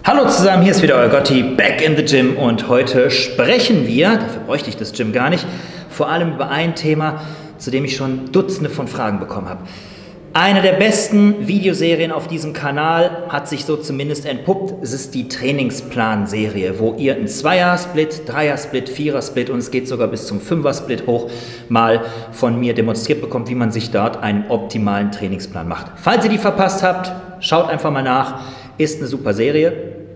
Hallo zusammen, hier ist wieder euer Gotti, back in the gym, und heute sprechen wir, dafür bräuchte ich das Gym gar nicht, vor allem über ein Thema, zu dem ich schon Dutzende von Fragen bekommen habe. Eine der besten Videoserien auf diesem Kanal hat sich so zumindest entpuppt. Es ist die Trainingsplan-Serie, wo ihr einen Zweier-Split, Dreier-Split, Vierer-Split und es geht sogar bis zum Fünfer-Split hoch mal von mir demonstriert bekommt, wie man sich dort einen optimalen Trainingsplan macht. Falls ihr die verpasst habt, schaut einfach mal nach. Ist eine super Serie.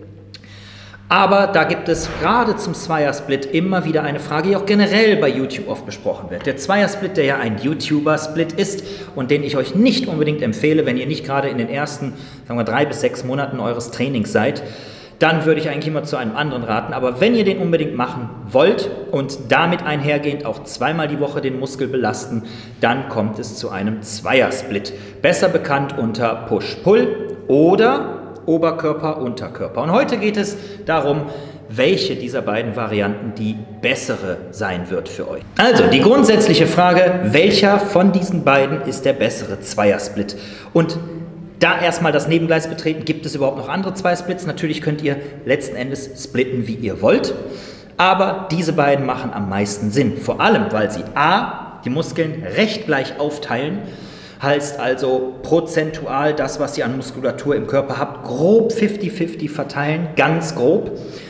Aber da gibt es gerade zum Zweier-Split immer wieder eine Frage, die auch generell bei YouTube oft besprochen wird. Der Zweier-Split, der ja ein YouTuber-Split ist und den ich euch nicht unbedingt empfehle, wenn ihr nicht gerade in den ersten, sagen wir, 3 bis 6 Monaten eures Trainings seid, dann würde ich eigentlich immer zu einem anderen raten. Aber wenn ihr den unbedingt machen wollt und damit einhergehend auch zweimal die Woche den Muskel belasten, dann kommt es zu einem Zweier-Split. Besser bekannt unter Push-Pull oder Oberkörper, Unterkörper. Und heute geht es darum, welche dieser beiden Varianten die bessere sein wird für euch. Also die grundsätzliche Frage, welcher von diesen beiden ist der bessere Zweier-Split? Und da erstmal das Nebengleis betreten, gibt es überhaupt noch andere Zweier-Splits? Natürlich könnt ihr letzten Endes splitten, wie ihr wollt, aber diese beiden machen am meisten Sinn. Vor allem, weil sie a. die Muskeln recht gleich aufteilen, heißt also prozentual das, was ihr an Muskulatur im Körper habt, grob 50-50 verteilen, ganz grob.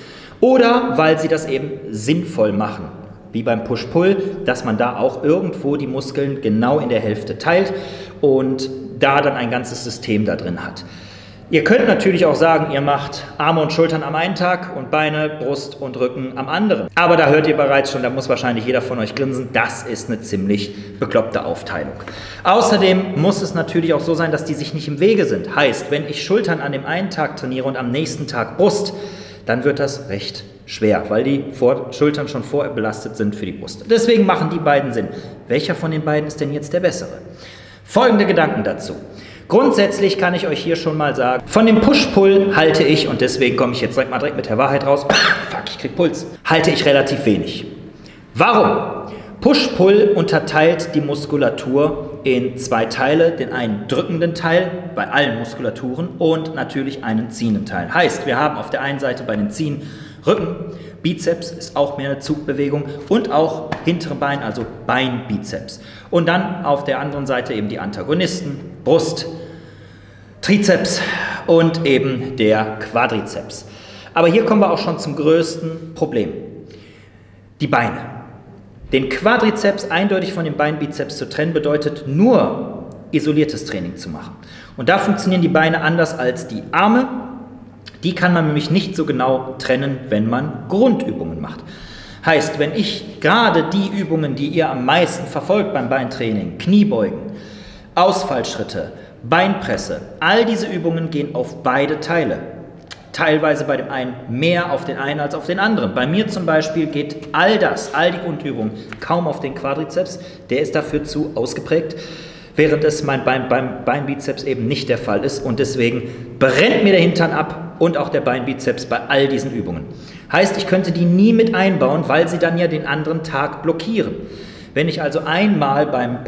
Oder weil sie das eben sinnvoll machen, wie beim Push-Pull, dass man da auch irgendwo die Muskeln genau in der Hälfte teilt und da dann ein ganzes System da drin hat. Ihr könnt natürlich auch sagen, ihr macht Arme und Schultern am einen Tag und Beine, Brust und Rücken am anderen. Aber da hört ihr bereits schon, da muss wahrscheinlich jeder von euch grinsen, das ist eine ziemlich bekloppte Aufteilung. Außerdem muss es natürlich auch so sein, dass die sich nicht im Wege sind. Heißt, wenn ich Schultern an dem einen Tag trainiere und am nächsten Tag Brust, dann wird das recht schwer, weil die Schultern schon vorher belastet sind für die Brust. Deswegen machen die beiden Sinn. Welcher von den beiden ist denn jetzt der bessere? Folgende Gedanken dazu. Grundsätzlich kann ich euch hier schon mal sagen, von dem Push-Pull halte ich, und deswegen komme ich jetzt direkt mit der Wahrheit raus, fuck, ich krieg Puls, halte ich relativ wenig. Warum? Push-Pull unterteilt die Muskulatur in 2 Teile, den einen drückenden Teil bei allen Muskulaturen und natürlich einen ziehenden Teil. Heißt, wir haben auf der einen Seite bei den Ziehen Rücken, Bizeps ist auch mehr eine Zugbewegung und auch hintere Bein, also Beinbizeps. Und dann auf der anderen Seite eben die Antagonisten, Brust, Trizeps und eben der Quadrizeps. Aber hier kommen wir auch schon zum größten Problem. Die Beine. Den Quadrizeps eindeutig von dem Beinbizeps zu trennen, bedeutet nur isoliertes Training zu machen. Und da funktionieren die Beine anders als die Arme. Die kann man nämlich nicht so genau trennen, wenn man Grundübungen macht. Heißt, wenn ich gerade die Übungen, die ihr am meisten verfolgt beim Beintraining, Kniebeugen, Ausfallschritte, Beinpresse, all diese Übungen gehen auf beide Teile. Teilweise bei dem einen mehr auf den einen als auf den anderen. Bei mir zum Beispiel geht all die Grundübungen kaum auf den Quadrizeps, der ist dafür zu ausgeprägt, während es beim Beinbizeps eben nicht der Fall ist und deswegen brennt mir der Hintern ab und auch der Beinbizeps bei all diesen Übungen. Heißt, ich könnte die nie mit einbauen, weil sie dann ja den anderen Tag blockieren. Wenn ich also einmal beim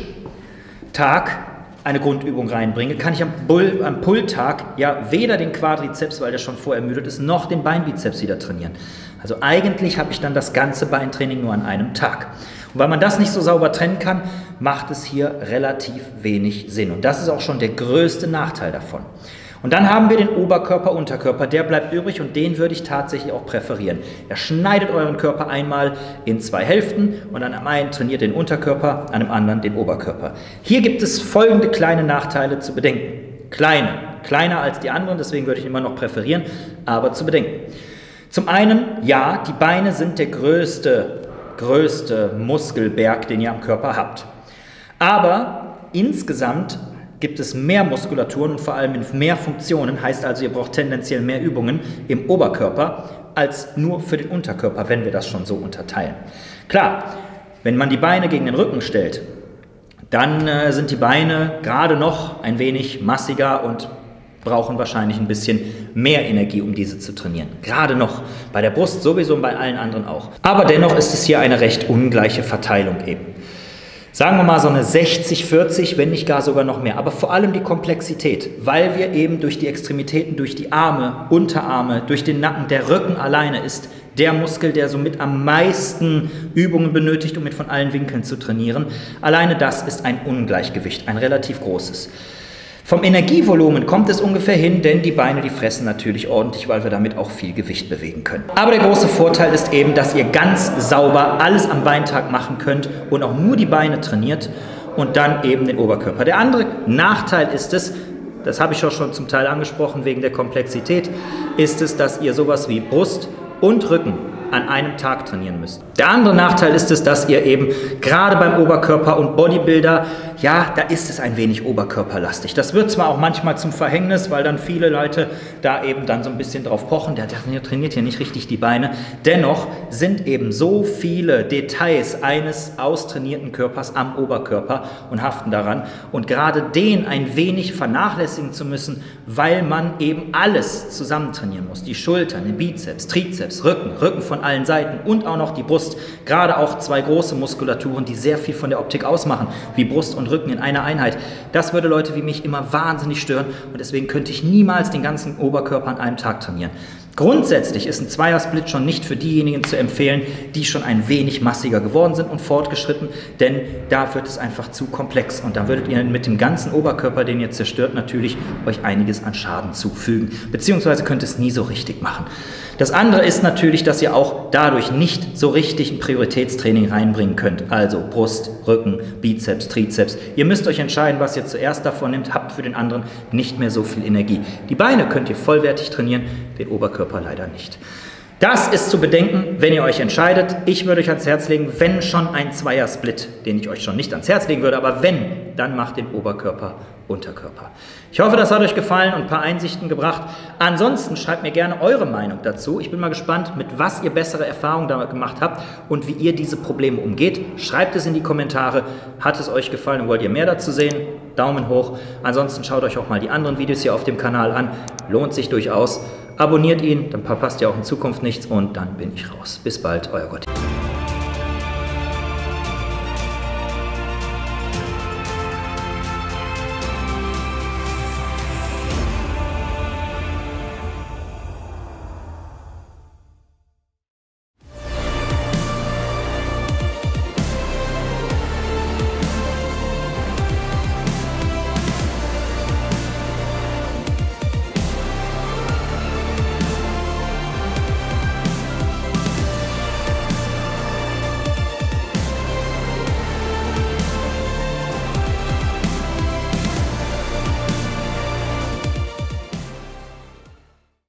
Push-Tag eine Grundübung reinbringe, kann ich am Pull-Tag ja weder den Quadrizeps, weil der schon vorermüdet ist, noch den Beinbizeps wieder trainieren. Also eigentlich habe ich dann das ganze Beintraining nur an einem Tag. Und weil man das nicht so sauber trennen kann, macht es hier relativ wenig Sinn. Und das ist auch schon der größte Nachteil davon. Und dann haben wir den Oberkörper, Unterkörper, der bleibt übrig und den würde ich tatsächlich auch präferieren. Ihr schneidet euren Körper einmal in 2 Hälften und an einem einen trainiert den Unterkörper, an dem anderen den Oberkörper. Hier gibt es folgende kleine Nachteile zu bedenken. Kleiner als die anderen, deswegen würde ich immer noch präferieren, aber zu bedenken. Zum einen, ja, die Beine sind der größte Muskelberg, den ihr am Körper habt. Aber insgesamt gibt es mehr Muskulaturen und vor allem in mehr Funktionen, heißt also, ihr braucht tendenziell mehr Übungen im Oberkörper als nur für den Unterkörper, wenn wir das schon so unterteilen. Klar, wenn man die Beine gegen den Rücken stellt, dann sind die Beine gerade noch ein wenig massiger und brauchen wahrscheinlich ein bisschen mehr Energie, um diese zu trainieren. Gerade noch, bei der Brust sowieso und bei allen anderen auch. Aber dennoch ist es hier eine recht ungleiche Verteilung eben. Sagen wir mal so eine 60-40, wenn nicht gar sogar noch mehr. Aber vor allem die Komplexität, weil wir eben durch die Extremitäten, durch die Arme, Unterarme, durch den Nacken, der Rücken alleine ist der Muskel, der somit am meisten Übungen benötigt, um mit von allen Winkeln zu trainieren. Alleine das ist ein Ungleichgewicht, ein relativ großes. Vom Energievolumen kommt es ungefähr hin, denn die Beine, die fressen natürlich ordentlich, weil wir damit auch viel Gewicht bewegen können. Aber der große Vorteil ist eben, dass ihr ganz sauber alles am Beintag machen könnt und auch nur die Beine trainiert und dann eben den Oberkörper. Der andere Nachteil ist es, das habe ich auch schon zum Teil angesprochen wegen der Komplexität, ist es, dass ihr sowas wie Brust und Rücken an einem Tag trainieren müsst. Der andere Nachteil ist es, dass ihr eben gerade beim Oberkörper und Bodybuilder, ja, da ist es ein wenig oberkörperlastig. Das wird zwar auch manchmal zum Verhängnis, weil dann viele Leute da eben dann so ein bisschen drauf pochen, der trainiert hier nicht richtig die Beine. Dennoch sind eben so viele Details eines austrainierten Körpers am Oberkörper und haften daran. Und gerade den ein wenig vernachlässigen zu müssen, weil man eben alles zusammen trainieren muss. Die Schultern, den Bizeps, Trizeps, Rücken von allen Seiten und auch noch die Brust. Gerade auch zwei große Muskulaturen, die sehr viel von der Optik ausmachen, wie Brust und Rücken in einer Einheit. Das würde Leute wie mich immer wahnsinnig stören und deswegen könnte ich niemals den ganzen Oberkörper an einem Tag trainieren. Grundsätzlich ist ein Zweiersplit schon nicht für diejenigen zu empfehlen, die schon ein wenig massiger geworden sind und fortgeschritten, denn da wird es einfach zu komplex und da würdet ihr mit dem ganzen Oberkörper, den ihr zerstört, natürlich euch einiges an Schaden zufügen, beziehungsweise könnt es nie so richtig machen. Das andere ist natürlich, dass ihr auch dadurch nicht so richtig ein Prioritätstraining reinbringen könnt, also Brust, Rücken, Bizeps, Trizeps. Ihr müsst euch entscheiden, was ihr zuerst davon nehmt, habt für den anderen nicht mehr so viel Energie. Die Beine könnt ihr vollwertig trainieren, den Oberkörper leider nicht. Das ist zu bedenken, wenn ihr euch entscheidet. Ich würde euch ans Herz legen, wenn schon ein Zweiersplit, den ich euch schon nicht ans Herz legen würde, aber wenn, dann macht den Oberkörper, Unterkörper. Ich hoffe, das hat euch gefallen und ein paar Einsichten gebracht. Ansonsten schreibt mir gerne eure Meinung dazu. Ich bin mal gespannt, mit was ihr bessere Erfahrungen damit gemacht habt und wie ihr diese Probleme umgeht. Schreibt es in die Kommentare. Hat es euch gefallen und wollt ihr mehr dazu sehen? Daumen hoch. Ansonsten schaut euch auch mal die anderen Videos hier auf dem Kanal an. Lohnt sich durchaus. Abonniert ihn, dann verpasst ihr auch in Zukunft nichts und dann bin ich raus. Bis bald, euer Gotti.